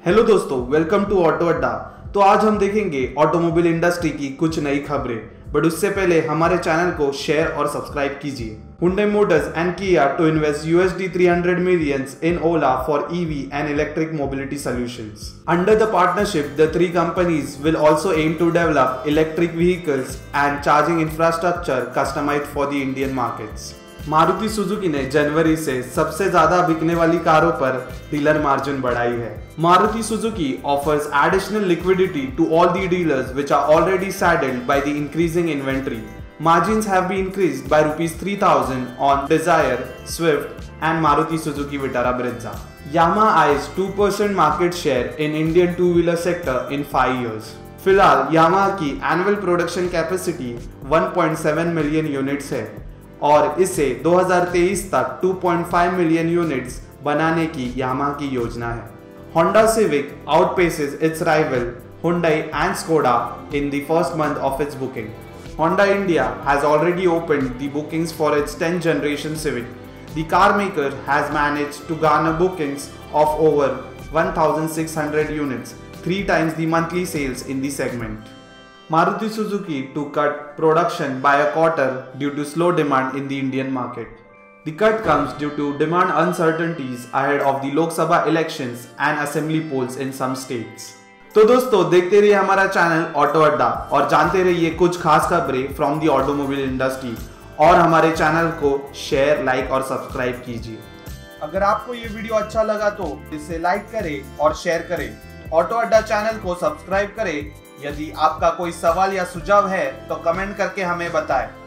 Hello दोस्तों, welcome to auto अड्डा। तो आज हम देखेंगे ऑटोमोबाइल इंडस्ट्री की कुछ नई खबरें, बट उससे पहले हमारे चैनल को शेयर और सब्सक्राइब कीजिए। Hyundai Motors and Kia to invest USD 300 millions in Ola for EV and electric mobility solutions. Under the partnership, the three companies will also aim to develop electric vehicles and charging infrastructure customized for the Indian markets. Maruti Suzuki ने जनवरी से सबसे ज्यादा बिकने वाली कारों पर dealer margin बढ़ाई है। Maruti Suzuki offers additional liquidity to all the dealers which are already saddled by the increasing inventory. Margins have been increased by rupees 3,000 on Dzire, Swift and Maruti Suzuki Vitara Brezza. Yamaha eyes 2% market share in Indian two-wheeler sector in 5 years. फिलहाल Yamaha की annual production capacity 1.7 million units है और इसे 2023 तक 2.5 million units बनाने की Yamaha की योजना है। Honda Civic outpaces its rival Hyundai and Skoda in the first month of its booking. Honda India has already opened the bookings for its 10th generation Civic. The car maker has managed to garner bookings of over 1,600 units, 3 times the monthly sales in the segment. Maruti Suzuki to cut production by a quarter due to slow demand in the Indian market. The cut comes due to demand uncertainties ahead of the Lok Sabha elections and assembly polls in some states. तो दोस्तों, देखते रहिए हमारा channel auto अड्डा और जानते रहिए कुछ खास खबरें फ्रॉम दी ऑटोमोबाइल इंडस्ट्री और हमारे चैनल को शेयर, लाइक और सब्सक्राइब कीजिए। अगर आपको ये वीडियो अच्छा लगा तो इसे लाइक करें और शेयर करें। ऑटो अड्डा चैनल को सब्सक्राइब करें। यदि आपका कोई सवाल या सुझाव है तो कमेंट करके हमें बताएं।